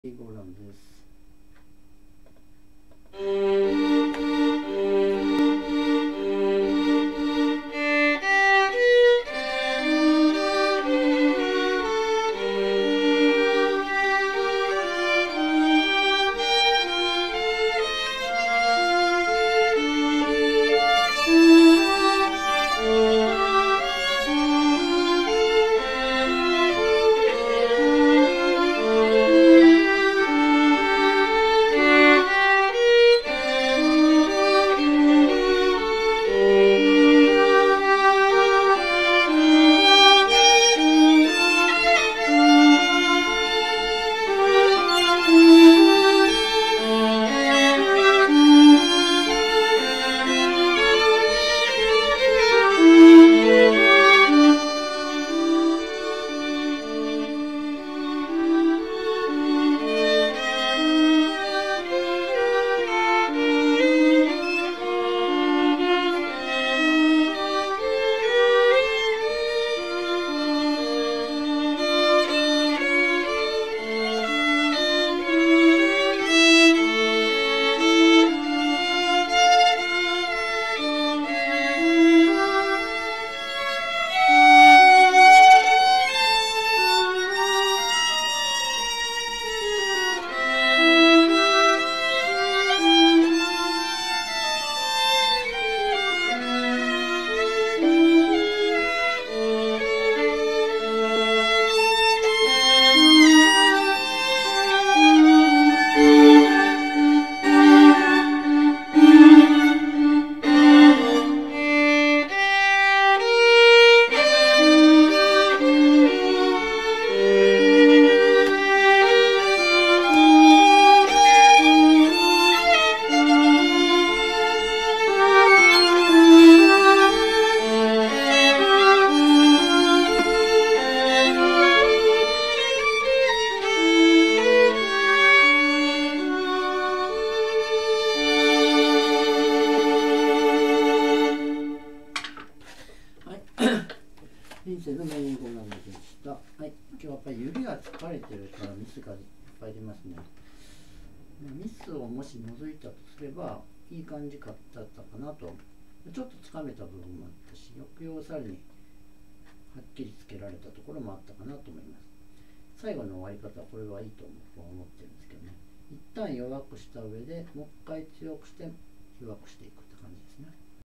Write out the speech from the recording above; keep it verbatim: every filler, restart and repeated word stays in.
ゴーラムです。人生のメインゴーラムでした。はい、今日はやっぱり指が疲れてるからミスがいっぱい出ますね。ミスをもし除いたとすればいい感じだったかなと。ちょっとつかめた部分もあったし、抑揚をさらにはっきりつけられたところもあったかなと思います。最後の終わり方はこれはいいと僕は思ってるんですけどね。一旦弱くした上でもう一回強くして弱くしていくって感じですね。